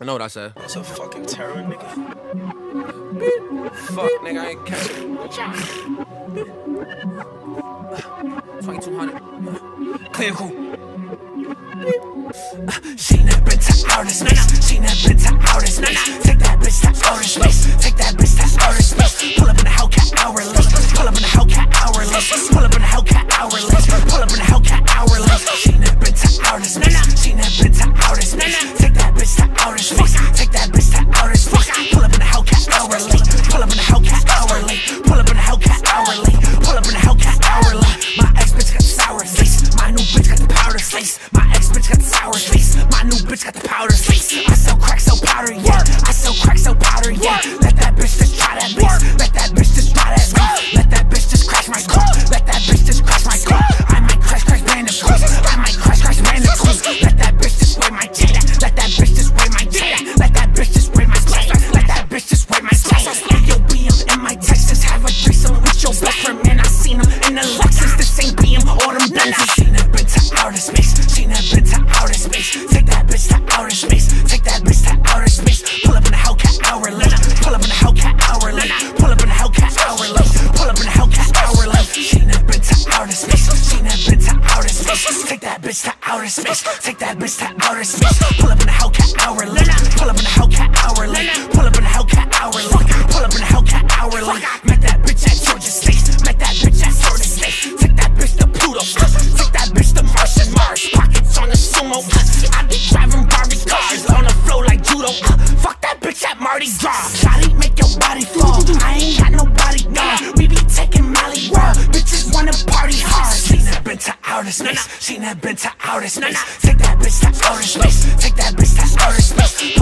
I know what I said. That's a fucking terror, nigga. Fuck, nigga, I ain't catch it. 2200. Clear cool. She never been to outer space. She never been to outer space. Take that bitch to outer space. Take that bitch to outer space. Pull up in the Hellcat hourly. Pull up in the Hellcat hourly. Pull up in the Hellcat hourly. Pull up in the Hellcat hourly. She never been to outer space. She never been to outer space. Take that bitch to outer space. Take that bitch to outer space. Pull up in the Hellcat hourly. Pull up in the Hellcat hourly. Pull up in the Hellcat hourly. Pull up in the Hellcat hourly. My ex bitch got the sour face. My new bitch got the powder face. My ex bitch got the sour face. My new bitch got the powder face. I sell crack, sell powder, yeah. I sell crack, sell powder, yeah. Let that bitch just try that bitch. Let that bitch just try that bitch. Let that bitch just crash my car. Let that bitch just crash my car. I might crash bandicoots. I might crash bandicoots. Let that bitch just weigh my chain. Let that bitch just weigh my chain. Let that bitch just weigh my chain. Let that bitch just weigh my chain. Yo, BM in my Texas, have a threesome with your best friend, man. I seen him in the Lexus, the same BM, all them Benzes. She never been to outer space. She never been to outer space. Take that bitch to outer space. Take that bitch to outer space. Pull up in the Hellcat hourly. Pull up in the Hellcat hourly. Pull up in the Hellcat hourly. Pull up in the Hellcat hourly. She never been to outer space. She never been to outer space. Take that bitch to outer space. Take that bitch to outer space. Pull up in the Hellcat hourly. Pull up in the Hellcat hourly. Pull up in the Hellcat hourly. Pull up in the Hellcat hourly. Met that bitch at Georgia State. Met that bitch at Florida State. Take that bitch to Pluto. Take that bitch to Martian Mars. Pockets on the sumo. I be driving Barbie cars on the floor like judo. Fuck that bitch at Mardi Gras. Shawty make your body fall. I ain't got nobody gone. We be taking Molly raw. Bitches wanna party hard. She never been to outer space. She never been to outer space. Take that bitch to outer space. Take that bitch to outer space.